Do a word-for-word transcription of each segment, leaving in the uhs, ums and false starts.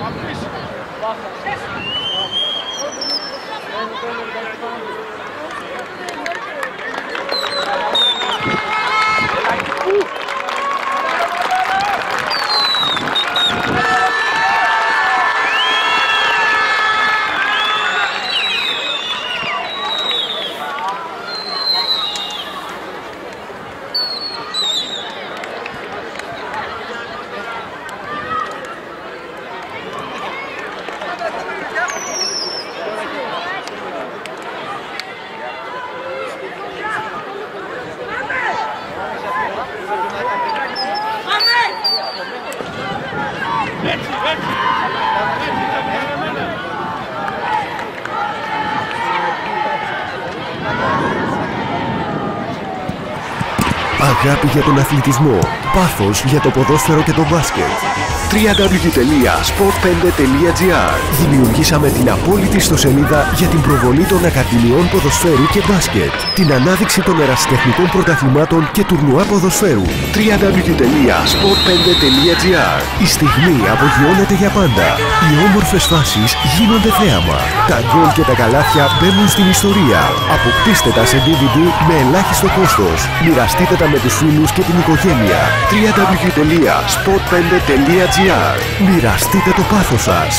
Αγάπη για τον αθλητισμό, πάθος για το ποδόσφαιρο και το μπάσκετ. double-u double-u double-u τελεία σπορτ πέντε τελεία τζι άρ. Δημιουργήσαμε την απόλυτη ιστοσελίδα για την προβολή των ακαδημιών ποδοσφαίρου και μπάσκετ, την ανάδειξη των ερασιτεχνικών πρωταθλημάτων και τουρνουά ποδοσφαίρου. double-u double-u double-u τελεία σπορτ πέντε τελεία τζι άρ. Η στιγμή απογειώνεται για πάντα. Οι όμορφες φάσεις γίνονται θέαμα. Τα γκολ και τα καλάθια μπαίνουν στην ιστορία. Αποκτήστε τα σε ντι βι ντι με ελάχιστο κόστος. Μοιραστείτε τα με τους φίλους και την οικογένεια. double-u double-u double-u τελεία σπορτ πέντε τελεία τζι άρ. Μοιραστείτε το πάθος σας.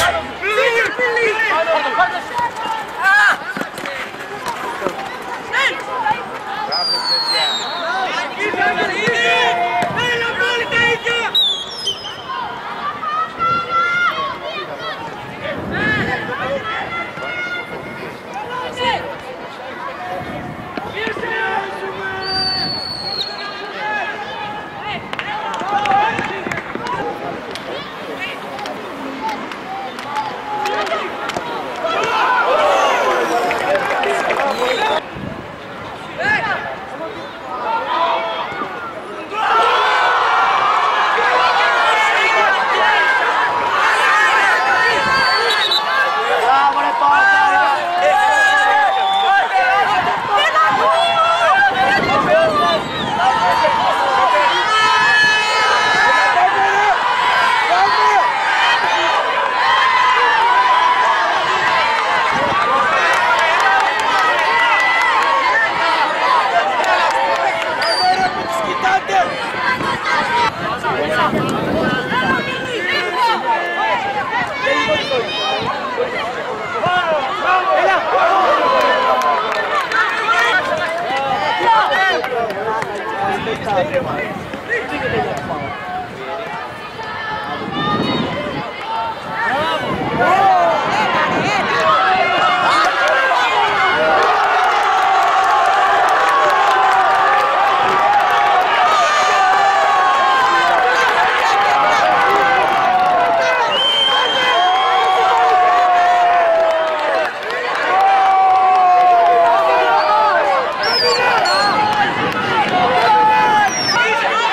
Come on!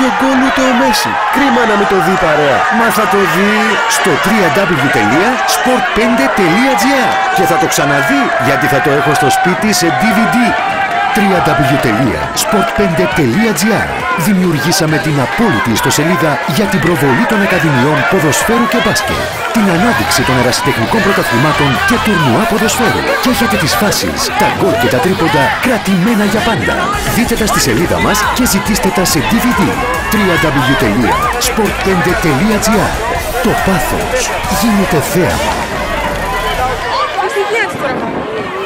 Ούτε γκολ ούτε ο Μέση. Κρίμα να μην το δει παρέα. Μα θα το δει Στο double-u double-u double-u τελεία σπορτ πέντε τελεία τζι άρ. και θα το ξαναδεί γιατί θα το έχω στο σπίτι σε ντι βι ντι. double-u double-u double-u τελεία σπορτ πέντε τελεία τζι άρ. Δημιουργήσαμε την απόλυτη ιστοσελίδα για την προβολή των ακαδημιών ποδοσφαίρου και μπάσκετ, την ανάδειξη των ερασιτεχνικών πρωταθλημάτων και τουρνουά ποδοσφαίρου. Και έχετε τις φάσεις, τα γκολ και τα τρίποντα κρατημένα για πάντα. Δείτε τα στη σελίδα μας και ζητήστε τα σε ντι βι ντι. double-u double-u double-u τελεία σπορτ πέντε τελεία τζι άρ. Το πάθος γίνεται θέαμα.